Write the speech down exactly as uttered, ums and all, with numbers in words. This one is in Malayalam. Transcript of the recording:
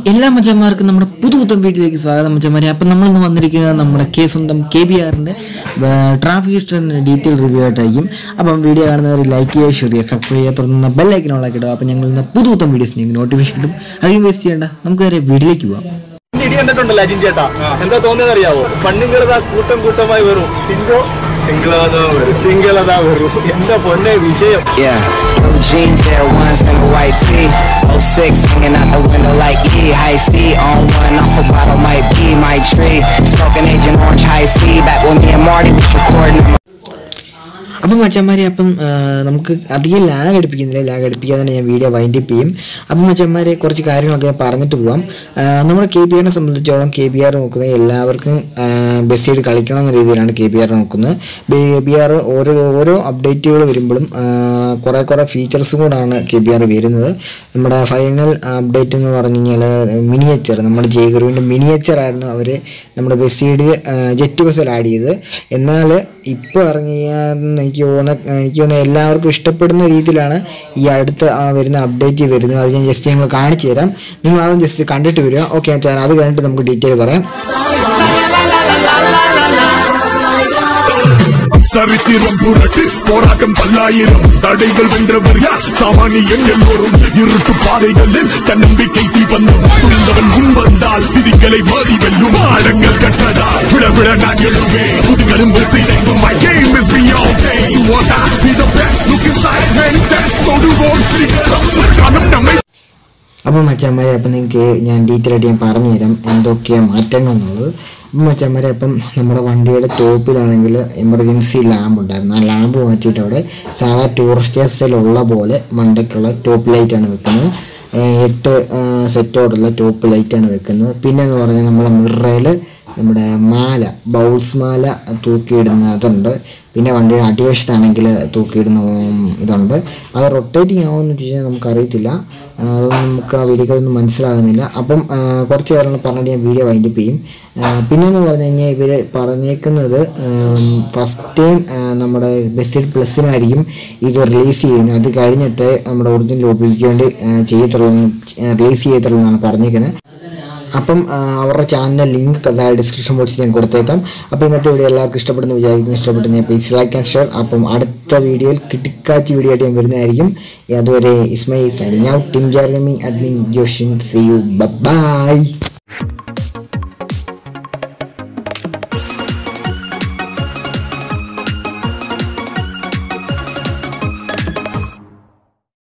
എല്ലാ മച്ചന്മാർക്കും നമ്മുടെ പുതുപുത്തൻ വീട്ടിലേക്ക് സ്വാഗതം മച്ചന്മാരെ. അപ്പം നമ്മളിന്ന് വന്നിരിക്കുന്നത് നമ്മുടെ കെ സ്വന്തം കെ ബി ആറിൻ്റെ ട്രാഫിക് ഹിസ്റ്ററിൻ്റെ ഡീറ്റെയിൽ റിവ്യൂ ആയിട്ടായിരിക്കും. അപ്പം വീഡിയോ കാണുന്നവർ ലൈക്ക് ചെയ്യുക, ഷെയർ ചെയ്യുക, സബ്സ്ക്രൈബ് ചെയ്യുക, തുടർന്ന് ബെല്ലൈക്കൻ ഓൺ ആക്കി ഇടുക. അപ്പം ഞങ്ങൾ ഇന്ന് പുതുപുത്തൻ വീഡിയോസ് നിങ്ങൾക്ക് നോട്ടിഫിക്കേഷൻ കിട്ടും. അധികം വേസ്റ്റ് ചെയ്യേണ്ട, നമുക്ക് വരെ വീഡിയോയിലേക്ക് പോവാം. ഇടി കണ്ടിട്ടുണ്ടല്ലോ അജിൻ ചേട്ടാ, എന്താ തോന്നിയത് അറിയാവോ? പണ്ണുങ്ങളതാ കൂട്ടം കൂട്ടമായി വരും, സിംഗോ സിംഗിളതാ വരും. എന്താ പൊന്നെ വിഷയം. Jeans there once and a white tee. oh six hanging out the window like E. High feet on one off a bottle might be my tree. Smoking Agent Orange high C. Back with me and Marty was recording. അപ്പം മച്ചന്മാരെ, അപ്പം നമുക്ക് അധികം ലാഗ് അടുപ്പിക്കുന്നില്ല. ലാഗ് അടുപ്പിക്കാതെ തന്നെ ഞാൻ വീഡിയോ വൈൻഡപ്പ് ചെയ്യും. അപ്പം മച്ചന്മാരെ, കുറച്ച് കാര്യങ്ങളൊക്കെ ഞാൻ പറഞ്ഞിട്ട് പോവാം. നമ്മുടെ കെ ബി ആറിനെ സംബന്ധിച്ചോളം കെ ബി ആർ നോക്കുന്നത് എല്ലാവർക്കും ബസ് സൈഡ് കളിക്കണം എന്ന രീതിയിലാണ് കെ ബി ആർ നോക്കുന്നത്. കെ ബി ആർ ഓരോ ഓരോ അപ്ഡേറ്റുകൾ വരുമ്പോഴും കുറേ കുറേ ഫീച്ചേഴ്സും കൂടാണ് കെ ബി ആർ വരുന്നത്. നമ്മുടെ ഫൈനൽ അപ്ഡേറ്റ് എന്ന് പറഞ്ഞു കഴിഞ്ഞാൽ മിനിയേച്ചർ, നമ്മുടെ ജയഗുരുവിൻ്റെ മിനിയേച്ചറായിരുന്നു അവർ നമ്മുടെ ബസ് സൈഡ് ജെറ്റ് ബസ്സിൽ ആഡ് ചെയ്തത്. എന്നാൽ ഇപ്പോൾ ഇറങ്ങിയ എനിക്ക് തോന്നുന്ന എനിക്ക് തോന്നുന്നത് എല്ലാവർക്കും ഇഷ്ടപ്പെടുന്ന രീതിയിലാണ് ഈ അടുത്ത വരുന്ന അപ്ഡേറ്റ് വരുന്നത്. അത് ഞാൻ ജസ്റ്റ് ഞങ്ങൾ കാണിച്ചു തരാം. നിങ്ങൾ അതും ജസ്റ്റ് കണ്ടിട്ട് വരിക. ഓക്കെ, അത് കഴിഞ്ഞിട്ട് നമുക്ക് ഡീറ്റെയിൽ പറയാം. சரித்திரம் புரட்டு போராட்டம் பல்லாயிரம் தடைகள் வென்றவர் யார்? சாமானியன் எல்லோரும் இருட்டு பாதைகளில் தன்னம்பிக்கை தீபந்தம் புரிந்தவன் முன் வந்தால் விதிகளை மாறி வெல்லும். ஆழங்கள் கட்டதா விட விட நான் எழுவேன் புதுகளும் சிதைவும். My game is beyond pain. You want to be the best, look inside and test. So do all secret നമ്മെ. അപ്പം മച്ചന്മാരെ, അപ്പം നിങ്ങൾക്ക് ഞാൻ ഡീറ്റെയിൽ ആയിട്ട് ഞാൻ പറഞ്ഞു തരാം എന്തൊക്കെയാണ് മാറ്റങ്ങൾ എന്നുള്ളത്. അപ്പം മച്ചന്മാരെ, അപ്പം നമ്മുടെ വണ്ടിയുടെ ടോപ്പിലാണെങ്കിൽ എമർജൻസി ലാമ്പ് ഉണ്ടായിരുന്നു. ആ ലാമ്പ് മാറ്റിയിട്ട് അവിടെ സാധാ ടൂറിസ്റ്റേഴ്സിലുള്ള പോലെ മണ്ടയ്ക്കുള്ള ടോപ്പ് ലൈറ്റാണ് വെക്കുന്നത്. എട്ട് സെറ്റോടുള്ള ടോപ്പ് ലൈറ്റാണ് വെക്കുന്നത്. പിന്നെ എന്ന് പറഞ്ഞാൽ നമ്മുടെ മിററിൽ നമ്മുടെ മാല, ബൗൾസ് മാല തൂക്കിയിടുന്ന അതുണ്ട്. പിന്നെ വണ്ടിയുടെ അടിവശത്താണെങ്കിൽ തൂക്കിയിടുന്ന ഇതുണ്ട്. അത് റൊട്ടേറ്റിംഗ് ആവുമെന്ന് ചോദിച്ചാൽ നമുക്കറിയത്തില്ല, അതൊന്നും നമുക്ക് ആ വീഡിയോക്ക് അതൊന്നും മനസ്സിലാകുന്നില്ല. അപ്പം കുറച്ച് കാര്യങ്ങൾ പറഞ്ഞിട്ട് ഞാൻ വീഡിയോ വൈൻഡപ്പ് ചെയ്യും. പിന്നെയെന്ന് പറഞ്ഞു കഴിഞ്ഞാൽ ഇവർ പറഞ്ഞേക്കുന്നത് ഫസ്റ്റ് ടൈം നമ്മുടെ ബസ് സൈഡ് പ്ലസിനായിരിക്കും ഇത് റിലീസ് ചെയ്യുന്നത്. അത് കഴിഞ്ഞിട്ട് നമ്മുടെ ഒറിജിനൽ ഉപയോഗിക്ക് വേണ്ടി ചെയ്യത്തുള്ളൂ, റിലീസ് ചെയ്യത്തുള്ളൂ എന്നാണ് പറഞ്ഞേക്കുന്നത്. അപ്പം അവരുടെ ചാനൽ ലിങ്ക് ഡിസ്ക്രിപ്ഷൻ ബോക്സിൽ ഞാൻ കൊടുത്തേക്കാം. അപ്പോൾ ഇന്നത്തെ വീഡിയോ എല്ലാവർക്കും ഇഷ്ടപ്പെടുന്നു വിചാരിക്കുന്നു. ഇഷ്ടപ്പെട്ടു ഞാൻ പ്ലീസ് ലൈക്ക് ആൻഡ് ഷെയർ. അപ്പം അടുത്ത വീഡിയോയിൽ കിട്ടിക്കാച്ചി വീഡിയോ ആയിട്ട് ഞാൻ വരുന്നതായിരിക്കും. അതുവരെ Ismail signing out. Team jar gaming admin Joshin. See you, by.